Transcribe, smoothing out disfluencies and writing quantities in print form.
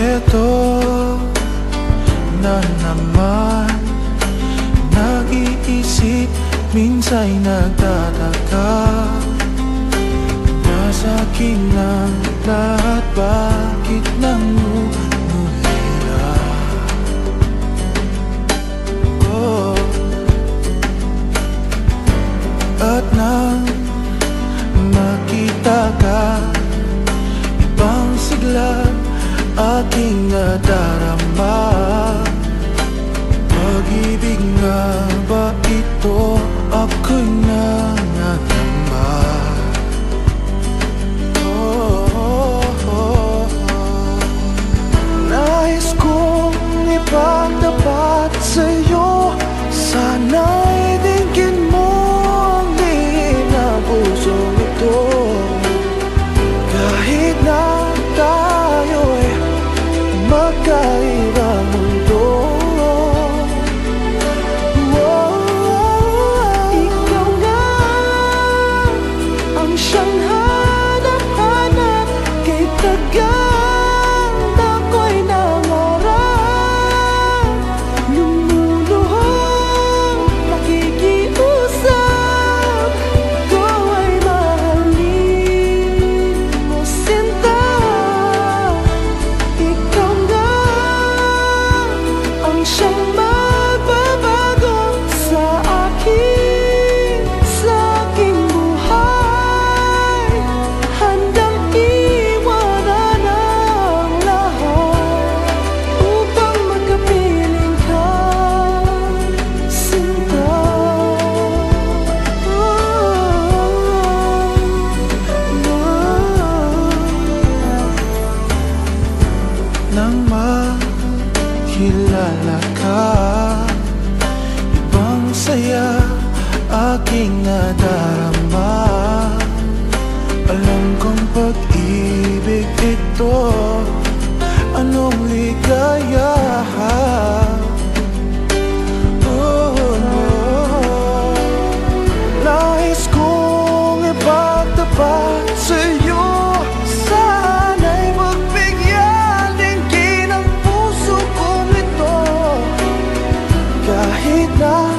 Eto na naman, nag-iisip, minsa'y nagtataka. Nasa akin ang lahat, bakit nangungulila? Oh. At nang makita ka, ibang sigla aking nadarama. Pag-ibig nga ba ito? Ako'y nanganamba. Nais kong ipagtapat sa'yo, sana'y dinggin mo ang lihim ng pusong ito. Kahit na tayo'y magkaibang mundo, ikaw nga ang siyang hanap-hanap. Kay tagal ako'y nangarap, lumuluhang nakikiusap. Ikaw ay mahalin mo, sinta. Ikaw nga ang siyang magbabago sa aking buhay. Handang iwanan ang lahat upang magkapiling ka, sinta. Nang makilala ka, ibang saya aking nadarama. Alam kong pag-ibig ito, anong ligaya. Nais kong ipagtapat sa'yo, sana'y magbigyan dinggin ang puso kong ito. Kahit na